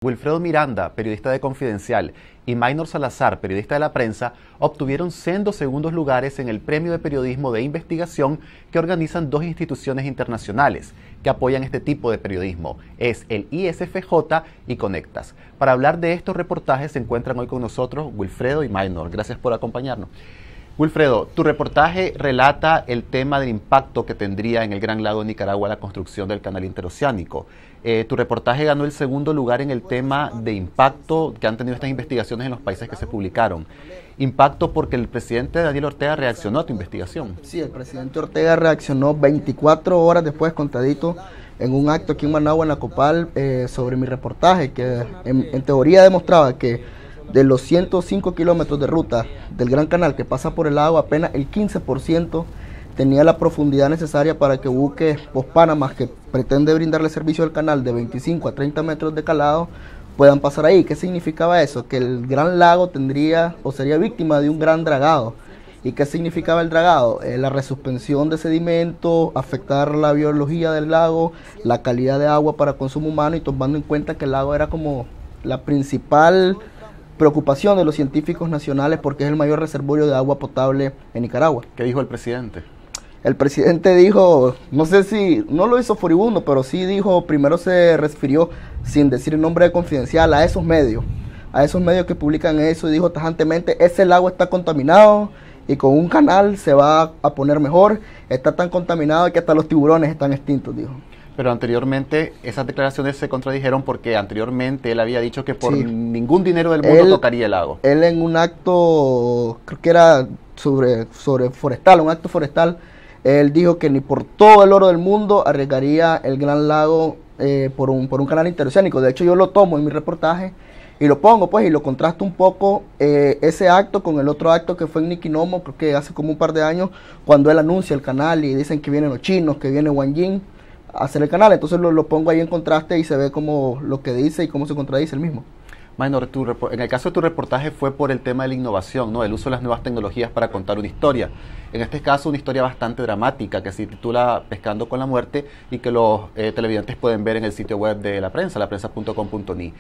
Wilfredo Miranda, periodista de Confidencial, y Maynor Salazar, periodista de La Prensa, obtuvieron sendos segundos lugares en el Premio de Periodismo de Investigación que organizan dos instituciones internacionales que apoyan este tipo de periodismo. Es el ISFJ y Conectas. Para hablar de estos reportajes se encuentran hoy con nosotros Wilfredo y Maynor. Gracias por acompañarnos. Wilfredo, tu reportaje relata el tema del impacto que tendría en el Gran Lago de Nicaragua la construcción del canal interoceánico. Tu reportaje ganó el segundo lugar en el tema de impacto que han tenido estas investigaciones en los países que se publicaron. Impacto porque el presidente Daniel Ortega reaccionó a tu investigación. Sí, el presidente Ortega reaccionó 24 horas después, contadito, en un acto aquí en Managua, en la Copal, sobre mi reportaje, que en teoría demostraba que de los 105 kilómetros de ruta del Gran Canal que pasa por el lago, apenas el 15% tenía la profundidad necesaria para que buques post-Panamá, que pretende brindarle servicio al canal de 25 a 30 metros de calado, puedan pasar ahí. ¿Qué significaba eso? Que el Gran Lago tendría o sería víctima de un gran dragado. ¿Y qué significaba el dragado? La resuspensión de sedimento, afectar la biología del lago, la calidad de agua para consumo humano, y tomando en cuenta que el lago era como la principal preocupación de los científicos nacionales porque es el mayor reservorio de agua potable en Nicaragua. ¿Qué dijo el presidente? El presidente dijo, no sé si, no lo hizo furibundo, pero sí dijo, primero se refirió, sin decir el nombre de Confidencial, a esos medios que publican eso, y dijo tajantemente, ese lago está contaminado y con un canal se va a poner mejor, está tan contaminado que hasta los tiburones están extintos, dijo. Pero anteriormente esas declaraciones se contradijeron porque anteriormente él había dicho que por ningún dinero del mundo tocaría el lago. Él en un acto, creo que era sobre forestal, un acto forestal, él dijo que ni por todo el oro del mundo arriesgaría el Gran Lago por un canal interoceánico. De hecho, yo lo tomo en mi reportaje y lo pongo, pues, y lo contrasto un poco ese acto con el otro acto que fue en Niquinomo, creo que hace como un par de años, cuando él anuncia el canal y dicen que vienen los chinos, que viene Wang Jing a hacer el canal. Entonces lo pongo ahí en contraste y se ve como lo que dice y cómo se contradice el mismo. Maynor, en el caso de tu reportaje fue por el tema de la innovación, ¿no? El uso de las nuevas tecnologías para contar una historia. En este caso, una historia bastante dramática que se titula Pescando con la Muerte y que los televidentes pueden ver en el sitio web de La Prensa, laprensa.com.ni.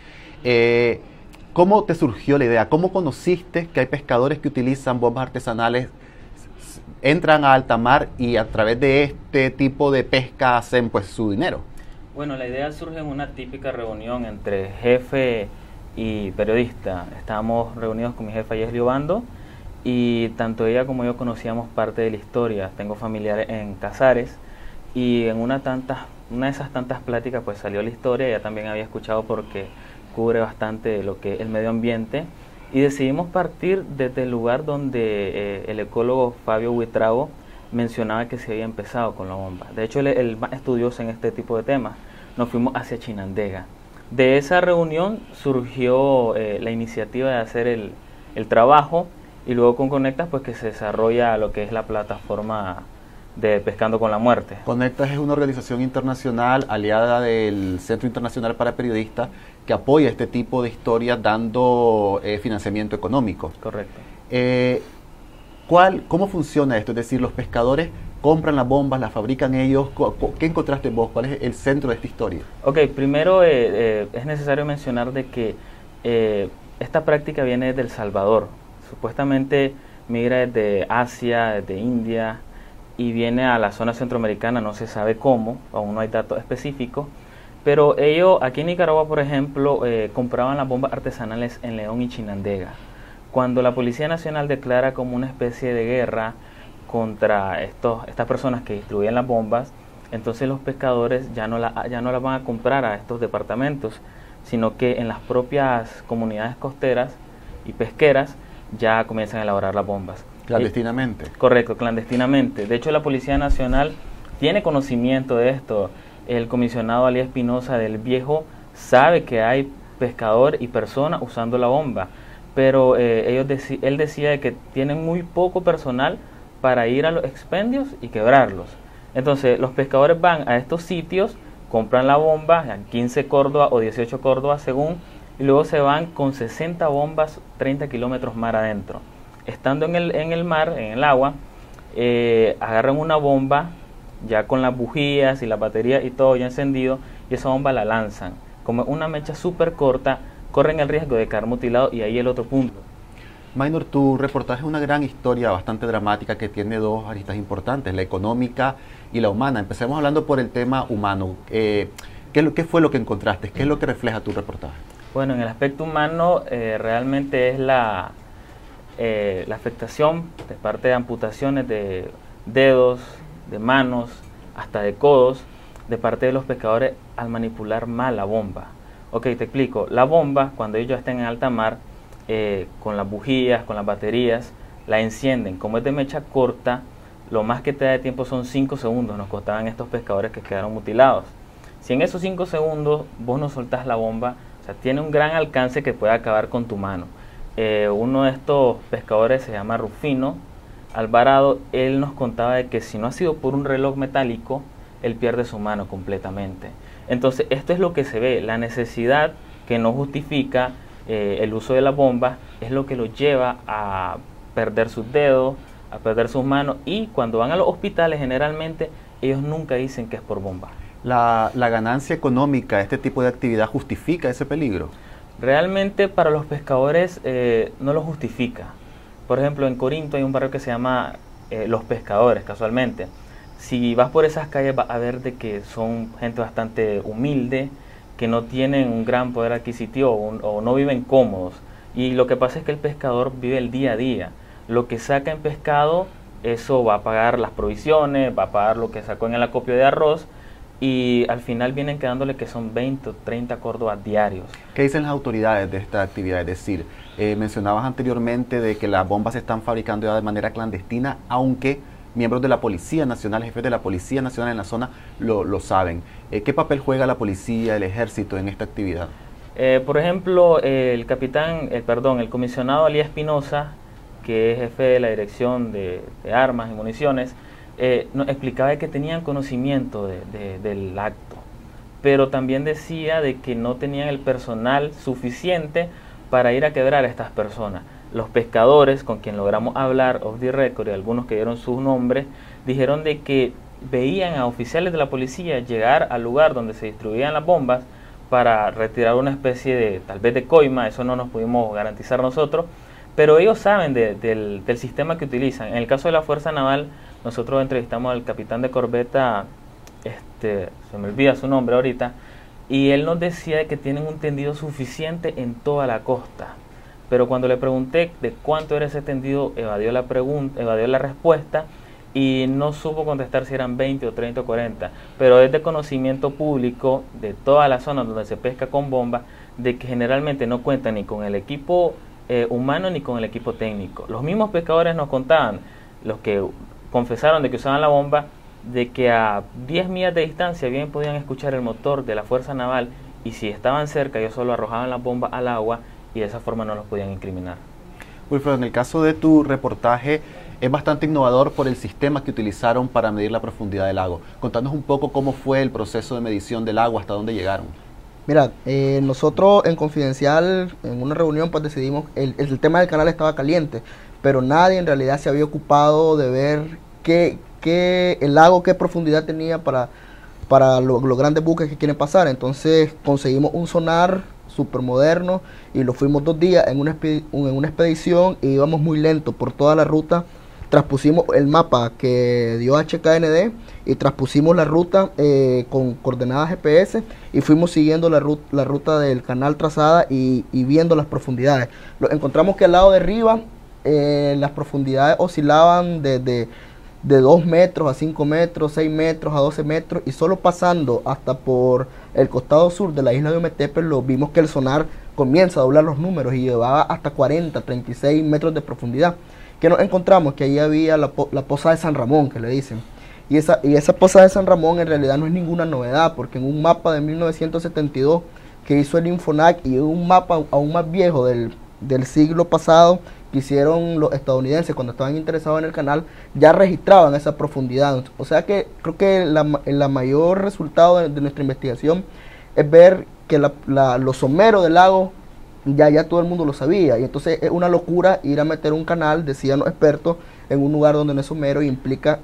¿Cómo te surgió la idea? ¿Cómo conociste que hay pescadores que utilizan bombas artesanales, entran a alta mar y a través de este tipo de pesca hacen pues su dinero? Bueno, la idea surge en una típica reunión entre jefe y periodista. Estábamos reunidos con mi jefa Yesley Obando y tanto ella como yo conocíamos parte de la historia. Tengo familiares en Casares y en una de esas tantas pláticas pues salió la historia. Ella también había escuchado porque cubre bastante lo que es el medio ambiente. Y decidimos partir desde el lugar donde el ecólogo Fabio Buitrago mencionaba que se había empezado con la bomba. De hecho, él más estudioso en este tipo de temas. Nos fuimos hacia Chinandega. De esa reunión surgió la iniciativa de hacer el trabajo, y luego con Conectas pues que se desarrolla lo que es la plataforma de Pescando con la Muerte. Conectas es una organización internacional aliada del Centro Internacional para Periodistas que apoya este tipo de historias dando financiamiento económico. Correcto. ¿Cómo funciona esto? Es decir, los pescadores compran las bombas, las fabrican ellos. ¿Qué encontraste vos? ¿Cuál es el centro de esta historia? Ok, primero es necesario mencionar de que esta práctica viene desde El Salvador. Supuestamente migra desde Asia, desde India, y viene a la zona centroamericana, no se sabe cómo, aún no hay datos específicos, pero ellos aquí en Nicaragua, por ejemplo, compraban las bombas artesanales en León y Chinandega. Cuando la Policía Nacional declara como una especie de guerra contra estas personas que distribuían las bombas, entonces los pescadores ya no las van a comprar a estos departamentos, sino que en las propias comunidades costeras y pesqueras ya comienzan a elaborar las bombas. ¿Clandestinamente? Correcto, clandestinamente. De hecho, la Policía Nacional tiene conocimiento de esto. El comisionado Ali Espinosa del Viejo sabe que hay pescador y persona usando la bomba, pero él decía que tienen muy poco personal para ir a los expendios y quebrarlos. Entonces, los pescadores van a estos sitios, compran la bomba, 15 córdobas o 18 córdobas según, y luego se van con 60 bombas 30 kilómetros mar adentro. Estando en el mar, en el agua, agarran una bomba ya con las bujías y la batería y todo ya encendido, y esa bomba la lanzan como es una mecha súper corta, corren el riesgo de quedar mutilados y ahí el otro punto. Minor, tu reportaje es una gran historia bastante dramática que tiene dos aristas importantes, la económica y la humana. Empecemos hablando por el tema humano. ¿Qué fue lo que encontraste? ¿Qué es lo que refleja tu reportaje? Bueno, en el aspecto humano realmente es la afectación de parte de amputaciones de dedos, de manos, hasta de codos, de parte de los pescadores al manipular mal la bomba. Ok, te explico. La bomba, cuando ellos estén en alta mar, con las bujías, con las baterías, la encienden. Como es de mecha corta, lo más que te da de tiempo son 5 segundos, nos costaban estos pescadores que quedaron mutilados. Si en esos 5 segundos vos no soltás la bomba, o sea, tiene un gran alcance que puede acabar con tu mano. Uno de estos pescadores se llama Rufino Alvarado. Él nos contaba de que si no ha sido por un reloj metálico, él pierde su mano completamente. Entonces esto es lo que se ve, la necesidad que no justifica el uso de la bomba es lo que los lleva a perder sus dedos, a perder sus manos, y cuando van a los hospitales generalmente ellos nunca dicen que es por bomba. ¿La ganancia económica de este tipo de actividad justifica ese peligro? Realmente para los pescadores no lo justifica. Por ejemplo, en Corinto hay un barrio que se llama Los Pescadores, casualmente. Si vas por esas calles vas a ver de que son gente bastante humilde, que no tienen un gran poder adquisitivo o no viven cómodos. Y lo que pasa es que el pescador vive el día a día. Lo que saca en pescado, eso va a pagar las provisiones, va a pagar lo que sacó en el acopio de arroz, y al final vienen quedándole que son 20 o 30 córdobas diarios. ¿Qué dicen las autoridades de esta actividad? Es decir, mencionabas anteriormente de que las bombas se están fabricando ya de manera clandestina, aunque miembros de la Policía Nacional, jefes de la Policía Nacional en la zona lo saben. ¿Qué papel juega la policía, el ejército en esta actividad? Por ejemplo, el comisionado Alía Espinosa, que es jefe de la Dirección de Armas y Municiones, nos explicaba que tenían conocimiento del acto, pero también decía de que no tenían el personal suficiente para ir a quebrar a estas personas. Los pescadores con quien logramos hablar off the record, y algunos que dieron sus nombres, dijeron de que veían a oficiales de la policía llegar al lugar donde se distribuían las bombas para retirar una especie de, tal vez de coima. Eso no nos pudimos garantizar nosotros, pero ellos saben del sistema que utilizan. En el caso de la Fuerza Naval, nosotros entrevistamos al capitán de corbeta, se me olvida su nombre ahorita, y él nos decía que tienen un tendido suficiente en toda la costa. Pero cuando le pregunté de cuánto era ese tendido, evadió la respuesta y no supo contestar si eran 20 o 30 o 40. Pero es de conocimiento público de todas las zonas donde se pesca con bomba, de que generalmente no cuentan ni con el equipo humano ni con el equipo técnico. Los mismos pescadores nos contaban, los que confesaron de que usaban la bomba, de que a 10 millas de distancia bien podían escuchar el motor de la Fuerza Naval, y si estaban cerca ellos solo arrojaban las bombas al agua y de esa forma no los podían incriminar. Wilfredo, en el caso de tu reportaje es bastante innovador por el sistema que utilizaron para medir la profundidad del lago. Contanos un poco cómo fue el proceso de medición del agua, hasta dónde llegaron. Mira, nosotros en Confidencial, en una reunión, pues decidimos, el tema del canal estaba caliente, pero nadie en realidad se había ocupado de ver el lago, qué profundidad tenía para los grandes buques que quieren pasar. Entonces conseguimos un sonar súper moderno y lo fuimos 2 días en una expedición, y íbamos muy lento por toda la ruta. Transpusimos el mapa que dio HKND y transpusimos la ruta con coordenadas GPS, y fuimos siguiendo la ruta del canal trazada y viendo las profundidades. Encontramos que al lado de arriba las profundidades oscilaban de 2 metros a 5 metros, 6 metros a 12 metros, y solo pasando hasta por el costado sur de la isla de Ometepe lo vimos que el sonar comienza a doblar los números y llevaba hasta 40, 36 metros de profundidad. Que nos encontramos que ahí había la poza de San Ramón, que le dicen, y esa poza de San Ramón en realidad no es ninguna novedad, porque en un mapa de 1972 que hizo el Infonac y un mapa aún más viejo del siglo pasado que hicieron los estadounidenses cuando estaban interesados en el canal, ya registraban esa profundidad. O sea que creo que el mayor resultado de nuestra investigación es ver que los someros del lago ya todo el mundo lo sabía, y entonces es una locura ir a meter un canal, decían los expertos, en un lugar donde no es somero, y implica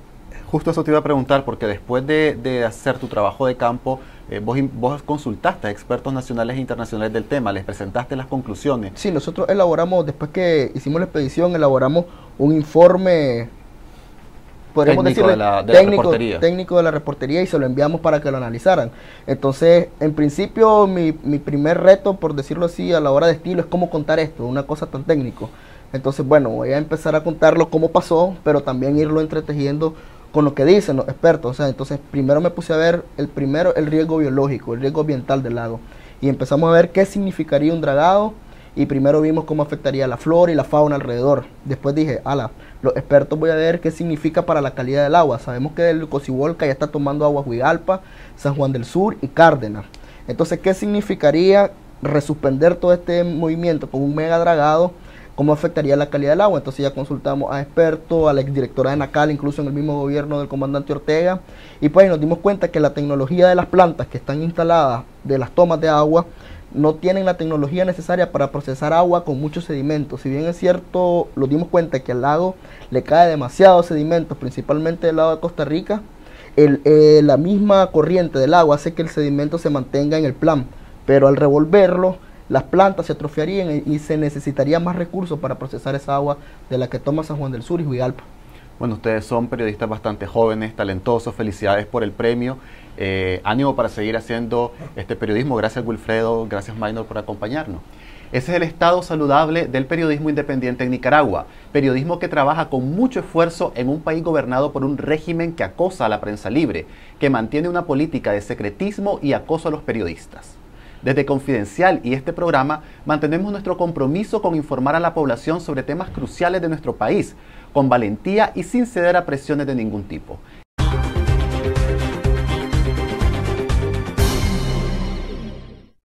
justo eso te iba a preguntar, porque después de hacer tu trabajo de campo, vos consultaste a expertos nacionales e internacionales del tema, les presentaste las conclusiones. Sí, nosotros elaboramos, después que hicimos la expedición, elaboramos un informe, podríamos técnico decirle, de la reportería. Técnico de la reportería, y se lo enviamos para que lo analizaran. Entonces, en principio, mi primer reto, por decirlo así, a la hora de estilo, es cómo contar esto, una cosa tan técnico. Entonces, bueno, voy a empezar a contarlo cómo pasó, pero también irlo entretejiendo con lo que dicen los expertos. O sea, entonces primero me puse a ver el riesgo biológico, el riesgo ambiental del lago, y empezamos a ver qué significaría un dragado, y primero vimos cómo afectaría la flora y la fauna alrededor. Después dije, los expertos, voy a ver qué significa para la calidad del agua. Sabemos que el Cocibolca ya está tomando agua Huigalpa, San Juan del Sur y Cárdenas. Entonces, ¿qué significaría resuspender todo este movimiento con un mega dragado? ¿Cómo afectaría la calidad del agua? Entonces ya consultamos a expertos, a la exdirectora de Nacal, incluso en el mismo gobierno del comandante Ortega, y pues nos dimos cuenta que la tecnología de las plantas que están instaladas, de las tomas de agua, no tienen la tecnología necesaria para procesar agua con muchos sedimentos. Si bien es cierto, nos dimos cuenta que al lago le cae demasiado sedimentos, principalmente del lado de Costa Rica, la misma corriente del agua hace que el sedimento se mantenga en el plan, pero al revolverlo, las plantas se atrofiarían y se necesitaría más recursos para procesar esa agua de la que toma San Juan del Sur y Huigalpa. Bueno, ustedes son periodistas bastante jóvenes, talentosos, felicidades por el premio. Ánimo para seguir haciendo este periodismo. Gracias, Wilfredo, gracias, Maynor, por acompañarnos. Ese es el estado saludable del periodismo independiente en Nicaragua, periodismo que trabaja con mucho esfuerzo en un país gobernado por un régimen que acosa a la prensa libre, que mantiene una política de secretismo y acoso a los periodistas. Desde Confidencial y este programa mantenemos nuestro compromiso con informar a la población sobre temas cruciales de nuestro país, con valentía y sin ceder a presiones de ningún tipo.